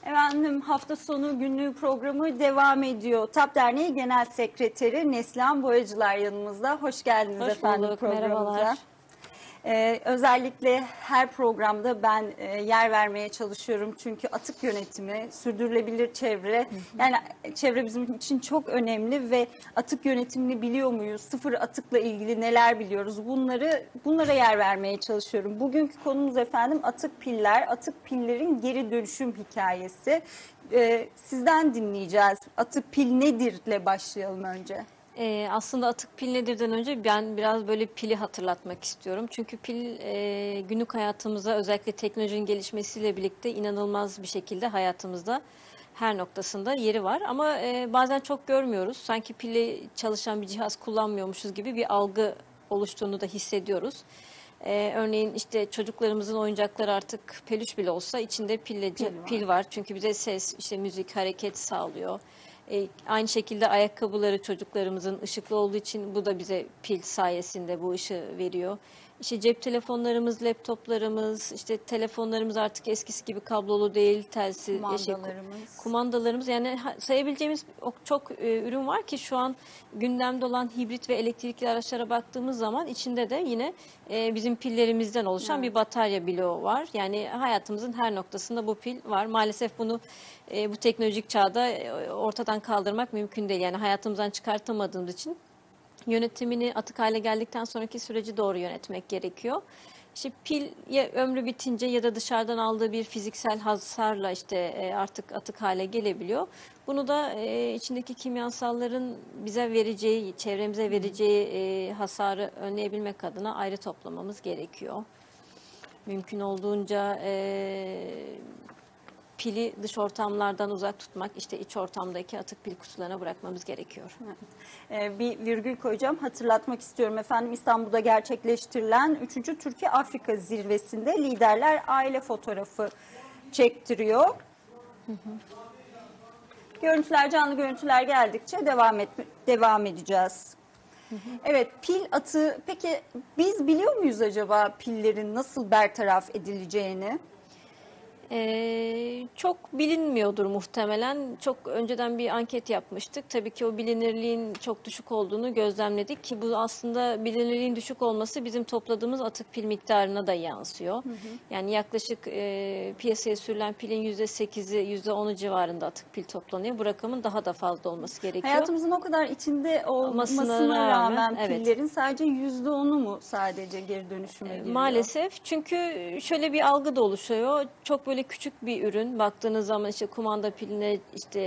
Efendim hafta sonu günlüğü programı devam ediyor. TAP Derneği Genel Sekreteri Neslihan Boyacılar yanımızda. Hoş geldiniz Hoş efendim bulduk, programımıza. merhabalar. Özellikle her programda ben yer vermeye çalışıyorum. Çünkü atık yönetimi, sürdürülebilir çevre, yani çevre bizim için çok önemli ve atık yönetimini biliyor muyuz? Sıfır atıkla ilgili neler biliyoruz? Bunlara yer vermeye çalışıyorum. Bugünkü konumuz efendim atık piller, atık pillerin geri dönüşüm hikayesi. Sizden dinleyeceğiz. Atık pil nedirle başlayalım önce. Aslında atık pil nedirden önce ben biraz böyle pili hatırlatmak istiyorum. Çünkü pil günlük hayatımıza özellikle teknolojinin gelişmesiyle birlikte inanılmaz bir şekilde hayatımızda her noktasında yeri var. Ama bazen çok görmüyoruz. Sanki pille çalışan bir cihaz kullanmıyormuşuz gibi bir algı oluştuğunu da hissediyoruz. Örneğin işte çocuklarımızın oyuncakları artık peluş bile olsa içinde pil var. Çünkü bize ses, işte müzik, hareket sağlıyor. Aynı şekilde ayakkabıları çocuklarımızın ışıklı olduğu için bu da bize pil sayesinde bu ışığı veriyor. İşte cep telefonlarımız, laptoplarımız, işte telefonlarımız artık eskisi gibi kablolu değil, telsiz, kumandalarımız yani sayabileceğimiz çok ürün var ki şu an gündemde olan hibrit ve elektrikli araçlara baktığımız zaman içinde de yine bizim pillerimizden oluşan bir batarya bloğu var. Yani hayatımızın her noktasında bu pil var. Maalesef bunu bu teknolojik çağda ortadan kaldırmak mümkün değil. Yani hayatımızdan çıkartamadığımız için yönetimini atık hale geldikten sonraki süreci doğru yönetmek gerekiyor. İşte pil ya ömrü bitince ya da dışarıdan aldığı bir fiziksel hasarla işte artık atık hale gelebiliyor. Bunu da içindeki kimyasalların bize vereceği, çevremize vereceği hasarı önleyebilmek adına ayrı toplamamız gerekiyor. Mümkün olduğunca pili dış ortamlardan uzak tutmak, işte iç ortamdaki atık pil kutularına bırakmamız gerekiyor. Bir virgül koyacağım. Hatırlatmak istiyorum efendim. İstanbul'da gerçekleştirilen 3. Türkiye-Afrika zirvesinde liderler aile fotoğrafı çektiriyor. Canlı görüntüler geldikçe devam edeceğiz. Evet, pil atığı. Peki biz biliyor muyuz acaba pillerin nasıl bertaraf edileceğini? Çok bilinmiyordur muhtemelen. Çok önceden bir anket yapmıştık. Tabii ki o bilinirliğin çok düşük olduğunu gözlemledik ki bu aslında bilinirliğin düşük olması bizim topladığımız atık pil miktarına da yansıyor. Yani yaklaşık piyasaya sürülen pilin %8'i, %10'u civarında atık pil toplanıyor. Bu rakamın daha da fazla olması gerekiyor. Hayatımızın o kadar içinde olmasına rağmen pillerin evet. sadece %10'u mu sadece geri dönüşüme giriyor? Maalesef, çünkü şöyle bir algı da oluşuyor. Çok böyle küçük bir ürün. Baktığınız zaman işte kumanda piline, işte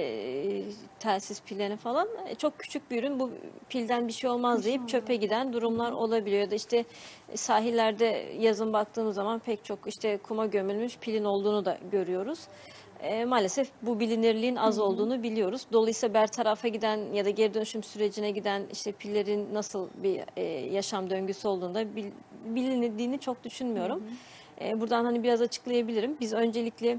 telsiz pillerine falan çok küçük bir ürün. Bu pilden bir şey olmaz deyip çöpe giden durumlar olabiliyor. Ya da işte sahillerde yazın baktığımız zaman pek çok işte kuma gömülmüş pilin olduğunu da görüyoruz. Maalesef bu bilinirliğin az olduğunu biliyoruz. Dolayısıyla bertarafa giden ya da geri dönüşüm sürecine giden işte pillerin nasıl bir yaşam döngüsü olduğunu da bilindiğini çok düşünmüyorum. Buradan hani biraz açıklayabilirim. Biz öncelikle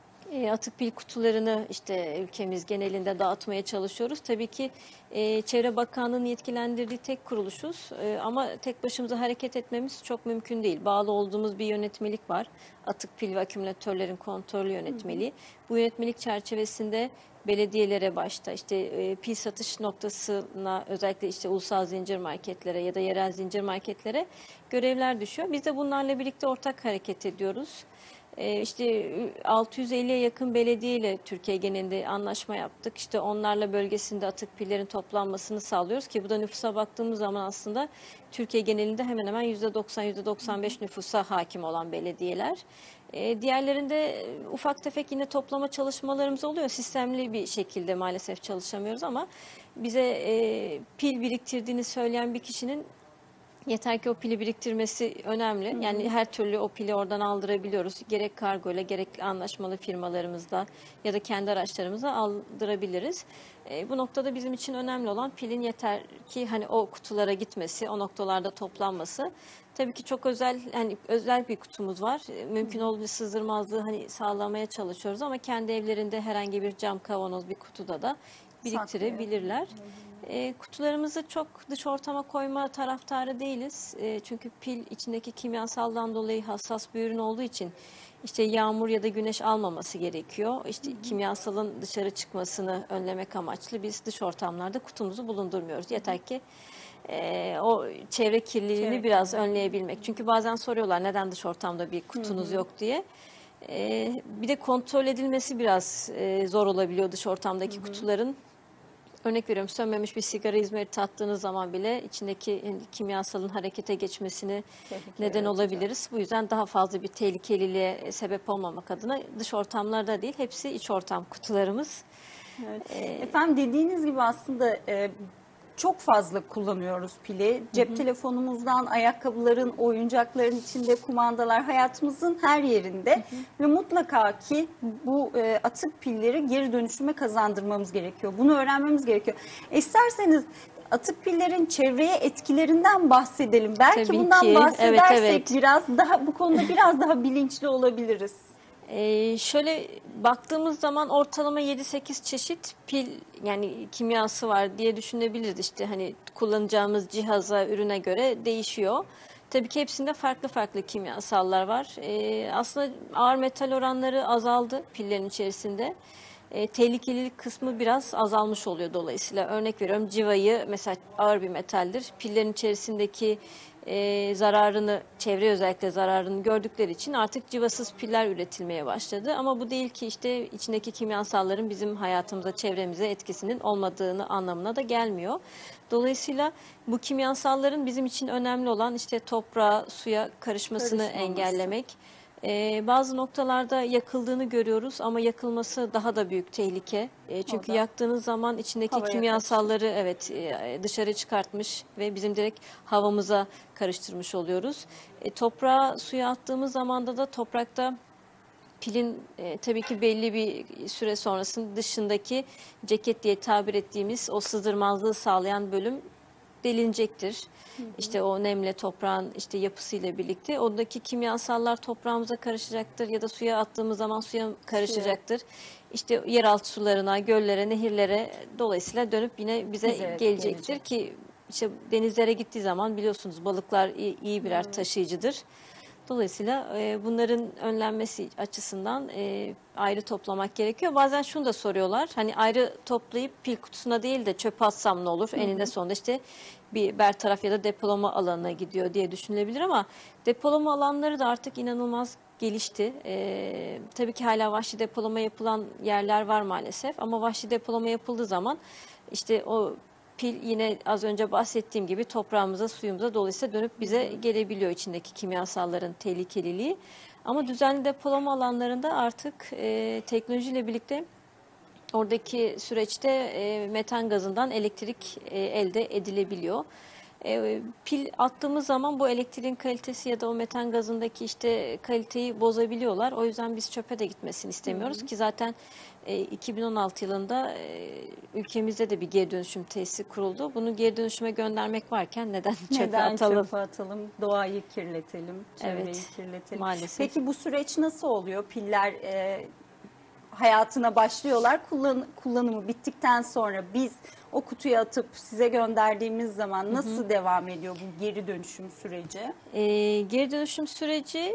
atık pil kutularını işte ülkemiz genelinde dağıtmaya çalışıyoruz. Tabii ki Çevre Bakanlığı'nın yetkilendirdiği tek kuruluşuz ama tek başımıza hareket etmemiz çok mümkün değil. Bağlı olduğumuz bir yönetmelik var. Atık pil ve akümülatörlerin kontrollü yönetmeliği. Bu yönetmelik çerçevesinde belediyelere başta işte pil satış noktasına özellikle işte ulusal zincir marketlere ya da yerel zincir marketlere görevler düşüyor. Biz de bunlarla birlikte ortak hareket ediyoruz. İşte 650'ye yakın belediye ile Türkiye genelinde anlaşma yaptık. İşte onlarla bölgesinde atık pillerin toplanmasını sağlıyoruz ki bu da nüfusa baktığımız zaman aslında Türkiye genelinde hemen hemen %90-%95 nüfusa hakim olan belediyeler. Diğerlerinde ufak tefek yine toplama çalışmalarımız oluyor. Sistemli bir şekilde maalesef çalışamıyoruz ama bize pil biriktirdiğini söyleyen bir kişinin yeter ki o pili biriktirmesi önemli. Yani her türlü o pili oradan aldırabiliyoruz. Gerek kargo ile gerek anlaşmalı firmalarımızda ya da kendi araçlarımızla aldırabiliriz. Bu noktada bizim için önemli olan pilin yeter ki hani o kutulara gitmesi, o noktalarda toplanması. Tabii ki çok özel bir kutumuz var. Mümkün olduğunca sızdırmazlığı hani sağlamaya çalışıyoruz ama kendi evlerinde herhangi bir cam kavanoz bir kutuda da biriktirebilirler. Kutularımızı çok dış ortama koyma taraftarı değiliz. Çünkü pil içindeki kimyasaldan dolayı hassas bir ürün olduğu için işte yağmur ya da güneş almaması gerekiyor. İşte kimyasalın dışarı çıkmasını önlemek amaçlı biz dış ortamlarda kutumuzu bulundurmuyoruz. Yeter ki o çevre kirliliğini Çevre biraz kirliliği. önleyebilmek. Çünkü bazen soruyorlar neden dış ortamda bir kutunuz yok diye. Bir de kontrol edilmesi biraz zor olabiliyor dış ortamdaki kutuların. Örnek veriyorum, sönmemiş bir sigara izmariti attığınız zaman bile içindeki kimyasalın harekete geçmesini Tehlike neden yaratacak. olabiliriz. Bu yüzden daha fazla bir tehlikeliliğe sebep olmamak adına dış ortamlarda değil, hepsi iç ortam kutularımız. Evet. Efendim dediğiniz gibi aslında çok fazla kullanıyoruz pili. Cep telefonumuzdan, ayakkabıların, oyuncakların içinde kumandalar hayatımızın her yerinde. Ve mutlaka ki bu atık pilleri geri dönüşüme kazandırmamız gerekiyor. Bunu öğrenmemiz gerekiyor. İsterseniz atık pillerin çevreye etkilerinden bahsedelim. Belki Tabii bundan ki. bahsedersek Evet. biraz daha bu konuda biraz daha bilinçli olabiliriz. Şöyle baktığımız zaman ortalama 7-8 çeşit pil, yani kimyası var diye düşünebiliriz. İşte hani kullanacağımız cihaza, ürüne göre değişiyor. Tabii ki hepsinde farklı farklı kimyasallar var. Aslında ağır metal oranları azaldı pillerin içerisinde. Tehlikelilik kısmı biraz azalmış oluyor dolayısıyla. Örnek veriyorum, civayı mesela ağır bir metaldir. Pillerin içerisindeki zararını, çevre özellikle zararını gördükleri için artık civasız piller üretilmeye başladı. Ama bu değil ki işte içindeki kimyasalların bizim hayatımıza, çevremize etkisinin olmadığını anlamına da gelmiyor. Dolayısıyla bu kimyasalların bizim için önemli olan işte toprağa, suya karışmasını Karışmaması. engellemek. Bazı noktalarda yakıldığını görüyoruz ama yakılması daha da büyük tehlike. Çünkü O da yaktığınız zaman içindeki havaya kimyasalları dışarı çıkartmış ve bizim direkt havamıza karıştırmış oluyoruz. Toprağa, suya attığımız zamanda da toprakta pilin tabii ki belli bir süre sonrasında dışındaki ceket diye tabir ettiğimiz o sızdırmazlığı sağlayan bölüm delinecektir. İşte o nemle toprağın işte yapısıyla birlikte oradaki kimyasallar toprağımıza karışacaktır ya da suya attığımız zaman suya karışacaktır. İşte yeraltı sularına, göllere, nehirlere dolayısıyla dönüp yine bize Bize gelecektir gelecek. ki işte denizlere gittiği zaman biliyorsunuz balıklar iyi birer taşıyıcıdır. Dolayısıyla bunların önlenmesi açısından ayrı toplamak gerekiyor. Bazen şunu da soruyorlar. Hani ayrı toplayıp pil kutusuna değil de çöpe atsam ne olur? Eninde sonunda işte bir bertaraf ya da depolama alanına gidiyor diye düşünülebilir ama depolama alanları da artık inanılmaz gelişti. Tabii ki hala vahşi depolama yapılan yerler var maalesef ama vahşi depolama yapıldığı zaman işte o pil yine az önce bahsettiğim gibi toprağımıza, suyumuza dolayısıyla dönüp bize gelebiliyor içindeki kimyasalların tehlikeliliği. Ama düzenli depolama alanlarında artık teknolojiyle birlikte oradaki süreçte metan gazından elektrik elde edilebiliyor. Pil attığımız zaman bu elektriğin kalitesi ya da o metan gazındaki işte kaliteyi bozabiliyorlar. O yüzden biz çöpe de gitmesini istemiyoruz ki zaten 2016 yılında ülkemizde de bir geri dönüşüm tesisi kuruldu. Bunu geri dönüşüme göndermek varken neden çöpe Neden atalım? çöpe atalım, doğayı kirletelim, çevreyi Evet, kirletelim. maalesef. Peki bu süreç nasıl oluyor? Piller hayatına başlıyorlar. Kullanımı bittikten sonra biz o kutuya atıp size gönderdiğimiz zaman nasıl devam ediyor bu geri dönüşüm süreci? Geri dönüşüm süreci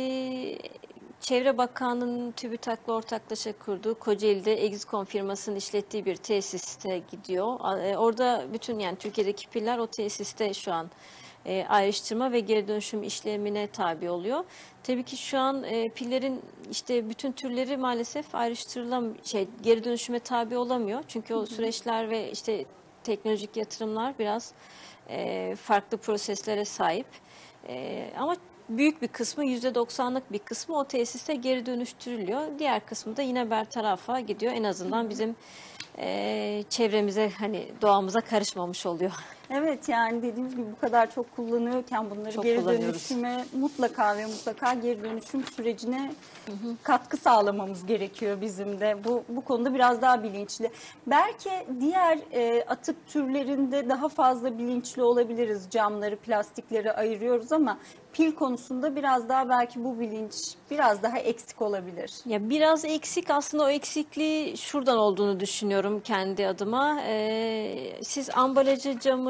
Çevre Bakanlığı'nın TÜBİTAK'la ortaklaşa kurduğu Kocaeli'de Exicon firmasının işlettiği bir tesiste gidiyor. Orada bütün yani Türkiye'deki piller o tesiste şu an ayrıştırma ve geri dönüşüm işlemine tabi oluyor. Tabii ki şu an pillerin işte bütün türleri maalesef geri dönüşüme tabi olamıyor. Çünkü o süreçler ve işte teknolojik yatırımlar biraz farklı proseslere sahip. Ama büyük bir kısmı %90'lık bir kısmı o tesiste geri dönüştürülüyor. Diğer kısmı da yine bertarafa gidiyor. En azından bizim çevremize hani doğamıza karışmamış oluyor. Evet yani dediğimiz gibi bu kadar çok kullanıyorken bunları Çok geri kullanıyoruz. dönüşüme mutlaka ve mutlaka geri dönüşüm sürecine katkı sağlamamız gerekiyor bizim de. Bu konuda biraz daha bilinçli. Belki diğer atık türlerinde daha fazla bilinçli olabiliriz. Camları, plastikleri ayırıyoruz ama pil konusunda biraz daha belki bu bilinç biraz daha eksik olabilir. Ya biraz eksik, aslında o eksikliği şuradan olduğunu düşünüyorum kendi adıma. Siz ambalajı, camı,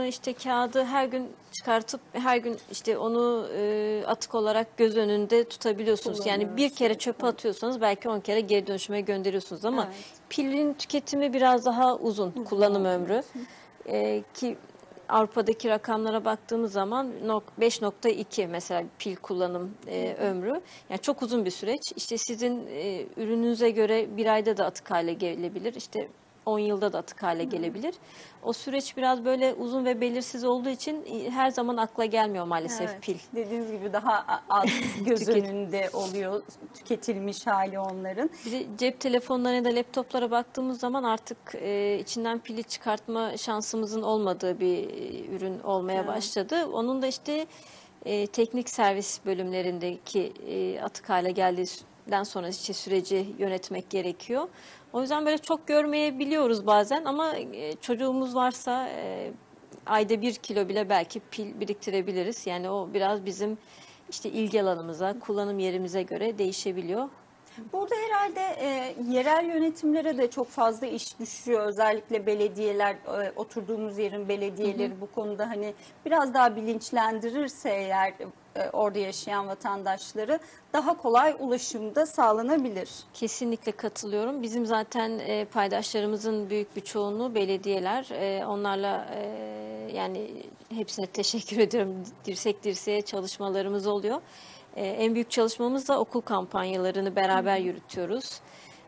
işte kağıdı her gün çıkartıp her gün işte onu atık olarak göz önünde tutabiliyorsunuz. Yani bir Kullanıyoruz kere sürekli. çöpe atıyorsanız belki 10 kere geri dönüşüme gönderiyorsunuz ama Evet. pilin tüketimi biraz daha uzun kullanım olduğu ömrü. Ki Avrupa'daki rakamlara baktığımız zaman 5,2 mesela pil kullanım ömrü. Yani çok uzun bir süreç. İşte sizin ürününüze göre bir ayda da atık hale gelebilir. İşte 10 yılda da atık hale gelebilir. O süreç biraz böyle uzun ve belirsiz olduğu için her zaman akla gelmiyor maalesef Evet, pil. dediğiniz gibi daha az göz Tüket- önünde oluyor tüketilmiş hali onların. Bir de cep telefonlarına ya da laptoplara baktığımız zaman artık içinden pili çıkartma şansımızın olmadığı bir ürün olmaya başladı. Onun da işte teknik servis bölümlerindeki atık hale geldiğinden sonra işte süreci yönetmek gerekiyor. O yüzden böyle çok görmeyebiliyoruz bazen ama çocuğumuz varsa ayda 1 kilo bile belki pil biriktirebiliriz. Yani o biraz bizim işte ilgi alanımıza, kullanım yerimize göre değişebiliyor. Burada herhalde yerel yönetimlere de çok fazla iş düşüyor. Özellikle belediyeler, oturduğumuz yerin belediyeleri bu konuda hani biraz daha bilinçlendirirse eğer orada yaşayan vatandaşları daha kolay ulaşımda sağlanabilir. Kesinlikle katılıyorum. Bizim zaten paydaşlarımızın büyük bir çoğunluğu belediyeler. Onlarla yani hepsine teşekkür ediyorum. Dirsek dirseğe çalışmalarımız oluyor. En büyük çalışmamız da okul kampanyalarını beraber yürütüyoruz.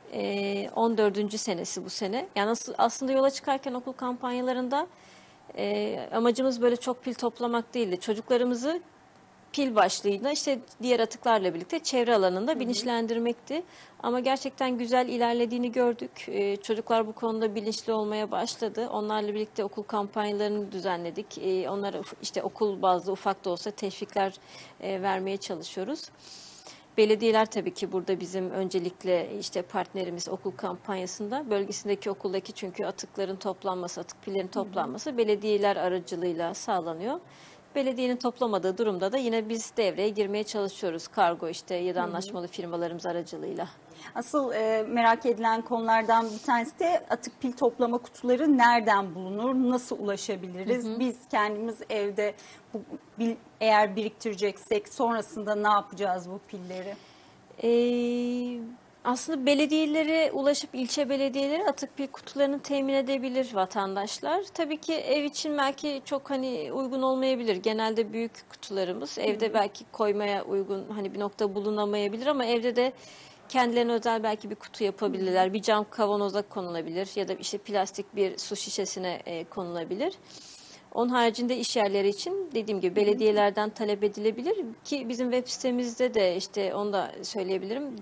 14. senesi bu sene. Yani aslında yola çıkarken okul kampanyalarında amacımız böyle çok pil toplamak değildi. Çocuklarımızı pil başlığıyla işte diğer atıklarla birlikte çevre alanında bilinçlendirmekti. Ama gerçekten güzel ilerlediğini gördük. Çocuklar bu konuda bilinçli olmaya başladı. Onlarla birlikte okul kampanyalarını düzenledik. Onlara işte okul bazlı ufak da olsa teşvikler vermeye çalışıyoruz. Belediyeler tabii ki burada bizim öncelikle işte partnerimiz okul kampanyasında bölgesindeki okuldaki çünkü atıkların toplanması, atık pillerin toplanması belediyeler aracılığıyla sağlanıyor. Belediyenin toplamadığı durumda da yine biz devreye girmeye çalışıyoruz kargo işte ya da anlaşmalı firmalarımız aracılığıyla. Asıl merak edilen konulardan bir tanesi de atık pil toplama kutuları nereden bulunur, nasıl ulaşabiliriz? Biz kendimiz evde eğer biriktireceksek sonrasında ne yapacağız bu pilleri? Aslında belediyelere ulaşıp ilçe belediyeleri atık pil kutularını temin edebilir vatandaşlar. Tabii ki ev için belki çok hani uygun olmayabilir. Genelde büyük kutularımız evde belki koymaya uygun hani bir nokta bulunamayabilir ama evde de kendilerine özel belki bir kutu yapabilirler. Bir cam kavanoza konulabilir ya da işte plastik bir su şişesine konulabilir. Onun haricinde iş yerleri için dediğim gibi belediyelerden talep edilebilir ki bizim web sitemizde de işte onu da söyleyebilirim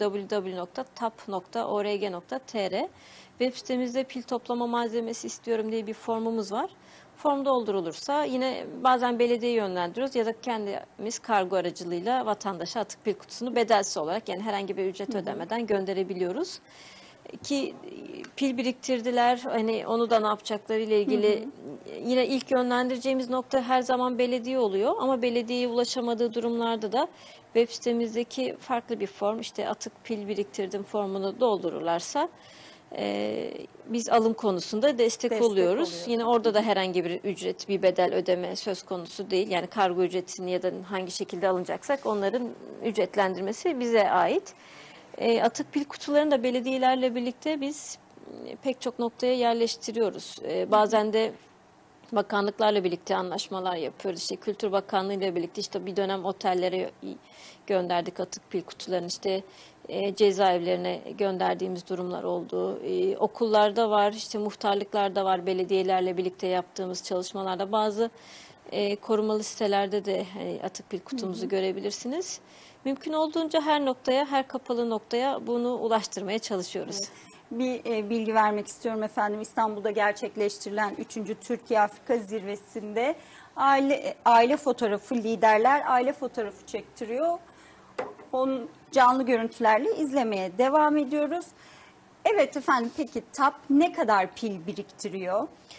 www.tap.org.tr web sitemizde pil toplama malzemesi istiyorum diye bir formumuz var. Form doldurulursa yine bazen belediye yönlendiriyoruz ya da kendimiz kargo aracılığıyla vatandaşa atık pil kutusunu bedelsiz olarak yani herhangi bir ücret ödemeden gönderebiliyoruz. Ki pil biriktirdiler hani onu da ne yapacakları ile ilgili yine ilk yönlendireceğimiz nokta her zaman belediye oluyor ama belediyeye ulaşamadığı durumlarda da web sitemizdeki farklı bir form işte atık pil biriktirdim formunu doldururlarsa biz alım konusunda destek oluyoruz. Yine orada da herhangi bir ücret, bir bedel ödeme söz konusu değil. Yani kargo ücretini ya da hangi şekilde alınacaksak onların ücretlendirmesi bize ait. Atık pil kutularını da belediyelerle birlikte biz pek çok noktaya yerleştiriyoruz. Bazen de bakanlıklarla birlikte anlaşmalar yapıyoruz. İşte Kültür Bakanlığı ile birlikte işte bir dönem otellere gönderdik atık pil kutularını işte cezaevlerine gönderdiğimiz durumlar oldu. Okullarda var, işte muhtarlıklarda var, belediyelerle birlikte yaptığımız çalışmalarda bazı korumalı sitelerde de atık pil kutumuzu görebilirsiniz. Mümkün olduğunca her noktaya, her kapalı noktaya bunu ulaştırmaya çalışıyoruz. Bir bilgi vermek istiyorum efendim. İstanbul'da gerçekleştirilen 3. Türkiye-Afrika Zirvesi'nde aile fotoğrafı liderler aile fotoğrafı çektiriyor. Onun canlı görüntülerle izlemeye devam ediyoruz. Evet efendim peki TAP ne kadar pil biriktiriyor?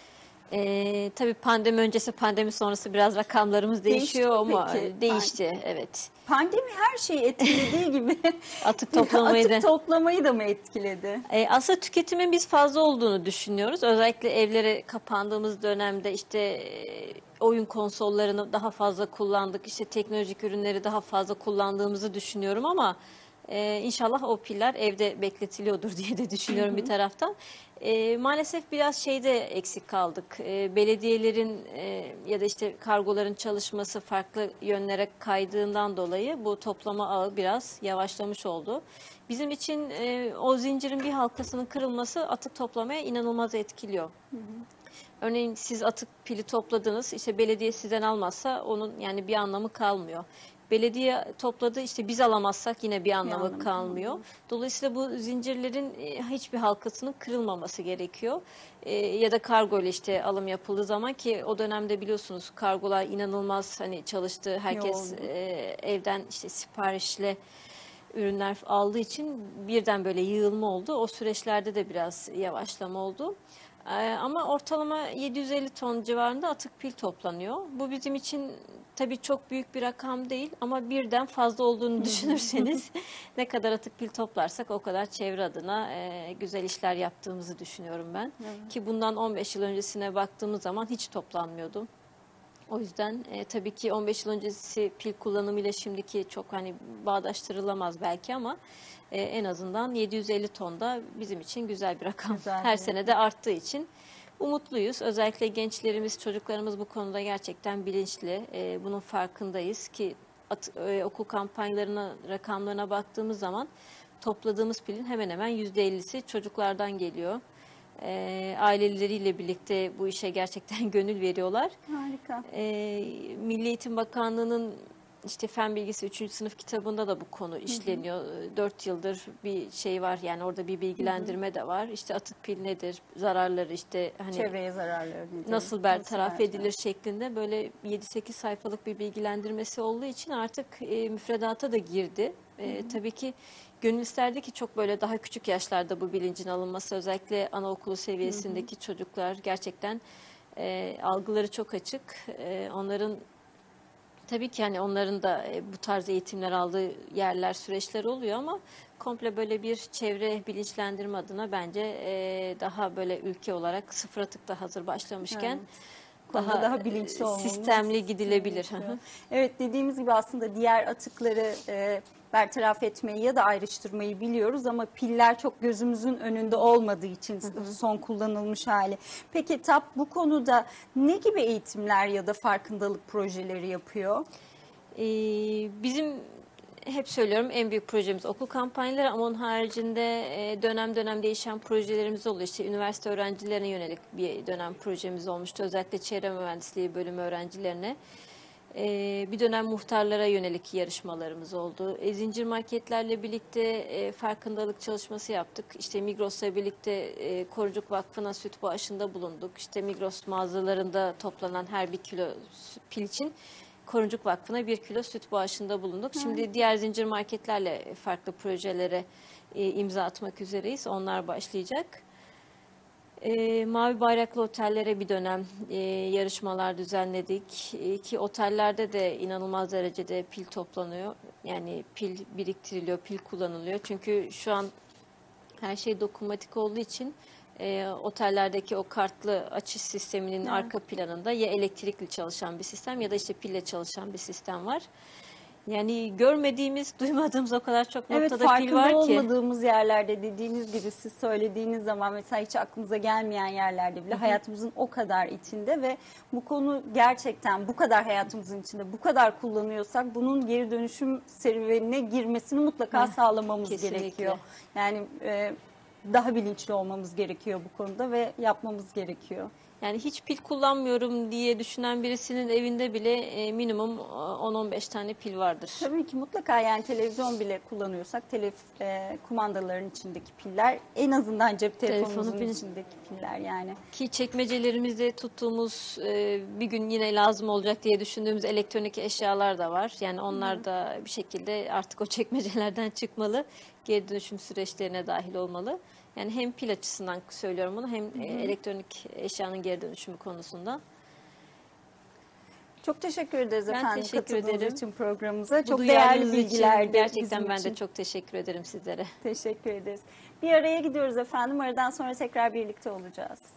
Tabii pandemi öncesi, pandemi sonrası biraz rakamlarımız Değişti değişiyor mi ama peki? değişti, evet. Pandemi her şeyi etkilediği gibi Atık toplamayı da. atık toplamayı da mı etkiledi? Aslında tüketimin biz fazla olduğunu düşünüyoruz. Özellikle evlere kapandığımız dönemde işte oyun konsollarını daha fazla kullandık. İşte teknolojik ürünleri daha fazla kullandığımızı düşünüyorum ama inşallah o piller evde bekletiliyordur diye de düşünüyorum bir taraftan. Maalesef biraz şeyde eksik kaldık. Belediyelerin ya da işte kargoların çalışması farklı yönlere kaydığından dolayı bu toplama ağı biraz yavaşlamış oldu. Bizim için o zincirin bir halkasının kırılması atık toplamaya inanılmaz etkiliyor. Örneğin siz atık pili topladınız, işte belediye sizden almazsa onun yani bir anlamı kalmıyor. Belediye topladı, işte biz alamazsak yine bir anlamı kalmıyor. Dolayısıyla bu zincirlerin hiçbir halkasının kırılmaması gerekiyor. Ya da kargo ile işte alım yapıldığı zaman, ki o dönemde biliyorsunuz kargolar inanılmaz hani çalıştı. Herkes evden işte siparişle ürünler aldığı için birden böyle yığılma oldu. O süreçlerde de biraz yavaşlama oldu. Ama ortalama 750 ton civarında atık pil toplanıyor. Bu bizim için tabii çok büyük bir rakam değil ama birden fazla olduğunu düşünürseniz ne kadar atık pil toplarsak o kadar çevre adına güzel işler yaptığımızı düşünüyorum ben. Evet. Ki bundan 15 yıl öncesine baktığımız zaman hiç toplanmıyordu. O yüzden tabii ki 15 yıl öncesi pil kullanımıyla şimdiki çok hani bağdaştırılamaz belki ama en azından 750 ton da bizim için güzel bir rakam. Güzel Her bir sene de arttığı için umutluyuz. Özellikle gençlerimiz, çocuklarımız bu konuda gerçekten bilinçli. Bunun farkındayız ki okul kampanyalarına, rakamlarına baktığımız zaman topladığımız pilin hemen hemen %50'si çocuklardan geliyor. Aileleriyle birlikte bu işe gerçekten gönül veriyorlar. Harika. Milli Eğitim Bakanlığı'nın işte Fen Bilgisi 3. sınıf kitabında da bu konu işleniyor. 4 yıldır bir şey var, yani orada bir bilgilendirme de var. İşte atık pil nedir, zararları, işte hani Çevreye zararları nedir? nasıl bertaraf edilir şeklinde böyle 7-8 sayfalık bir bilgilendirmesi olduğu için artık müfredata da girdi. Tabii ki gönül isterdi ki çok böyle daha küçük yaşlarda bu bilincin alınması, özellikle anaokulu seviyesindeki çocuklar gerçekten algıları çok açık. Onların tabii ki hani onların da bu tarz eğitimler aldığı yerler, süreçler oluyor ama komple böyle bir çevre bilinçlendirme adına bence daha böyle ülke olarak sıfır atıkta hazır başlamışken daha bilinçli olmamız sistemli gidilebilir. gerekiyor. Evet, dediğimiz gibi aslında diğer atıkları bertaraf etmeyi ya da ayrıştırmayı biliyoruz ama piller çok gözümüzün önünde olmadığı için son kullanılmış hali. Peki TAP bu konuda ne gibi eğitimler ya da farkındalık projeleri yapıyor? Bizim hep söylüyorum en büyük projemiz okul kampanyaları ama onun haricinde dönem dönem değişen projelerimiz oluyor. İşte üniversite öğrencilerine yönelik bir dönem projemiz olmuştu. Özellikle çevre mühendisliği bölümü öğrencilerine. Bir dönem muhtarlara yönelik yarışmalarımız oldu. Zincir marketlerle birlikte farkındalık çalışması yaptık. İşte Migros'la birlikte Korucuk Vakfı'na süt bağışında bulunduk. İşte Migros mağazalarında toplanan her 1 kilo pil için Korucuk Vakfı'na 1 kilo süt bağışında bulunduk. Şimdi diğer zincir marketlerle farklı projelere imza atmak üzereyiz. Onlar başlayacak. Mavi bayraklı otellere bir dönem yarışmalar düzenledik. Ki otellerde de inanılmaz derecede pil toplanıyor. Yani pil biriktiriliyor, pil kullanılıyor. Çünkü şu an her şey dokunmatik olduğu için otellerdeki o kartlı açış sisteminin arka planında ya elektrikli çalışan bir sistem ya da işte pille çalışan bir sistem var. Yani görmediğimiz, duymadığımız o kadar çok noktada pil var ki. Farkında olmadığımız yerlerde, dediğiniz gibi siz söylediğiniz zaman mesela hiç aklımıza gelmeyen yerlerde bile hayatımızın o kadar içinde ve bu konu gerçekten bu kadar hayatımızın içinde, bu kadar kullanıyorsak bunun geri dönüşüm serüvenine girmesini mutlaka sağlamamız Kesinlikle. gerekiyor. Yani daha bilinçli olmamız gerekiyor bu konuda ve yapmamız gerekiyor. Yani hiç pil kullanmıyorum diye düşünen birisinin evinde bile minimum 10-15 tane pil vardır. Tabii ki mutlaka, yani televizyon bile kullanıyorsak kumandaların içindeki piller, en azından cep telefonumuzun içindeki piller yani. Ki çekmecelerimizde tuttuğumuz bir gün yine lazım olacak diye düşündüğümüz elektronik eşyalar da var. Yani onlar da bir şekilde artık o çekmecelerden çıkmalı, geri dönüşüm süreçlerine dahil olmalı. Yani hem pil açısından söylüyorum bunu, hem elektronik eşyanın geri dönüşümü konusunda. Çok teşekkür ederiz Ben efendim teşekkür katıldığınız ederim. için programımıza. Bu Çok duyarlılığınız değerli için bilgilerdi gerçekten bizim ben için. de çok teşekkür ederim sizlere. Teşekkür ederiz. Bir araya gidiyoruz efendim. Aradan sonra tekrar birlikte olacağız.